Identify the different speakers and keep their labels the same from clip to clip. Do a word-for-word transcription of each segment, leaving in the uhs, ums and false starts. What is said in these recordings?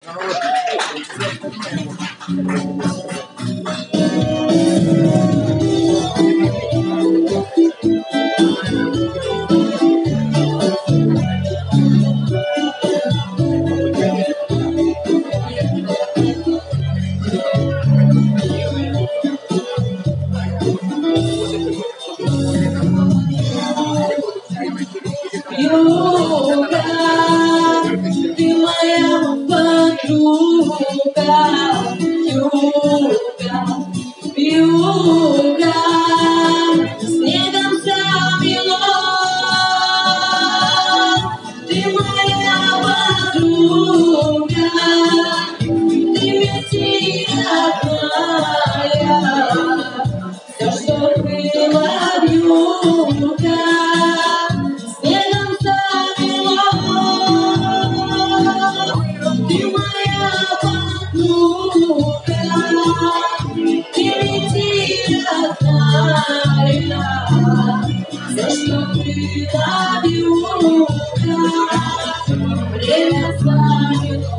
Speaker 1: Юга, ты моя подруга, юга, юга, снегом замело. Ты моя подруга, ты мети родная, все, что было вьюга. За что ты вьюга, время замело.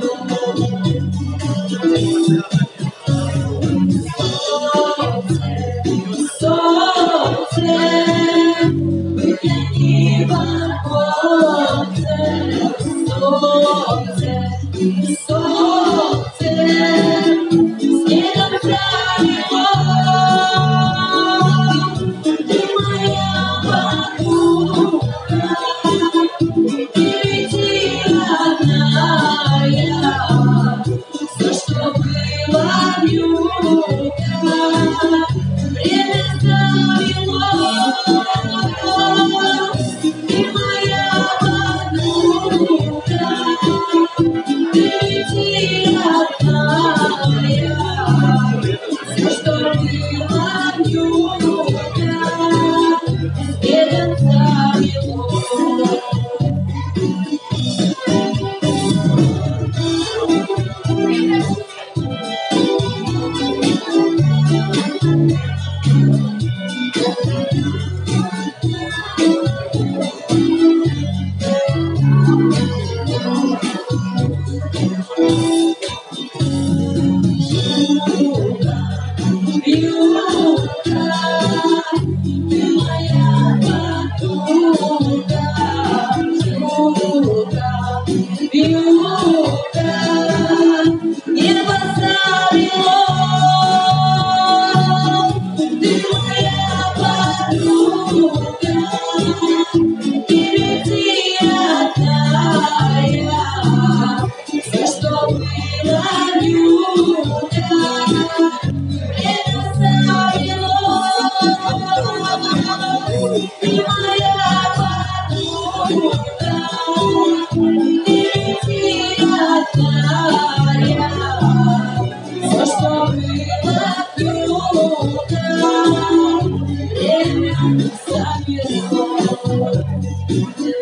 Speaker 1: Солнце, выгляни в оконце. Солнце, солнце, снегом замело. Время замело. Ты моя подруга, ты лети, родная, все, что было вьюга, снегом замело. Время замело.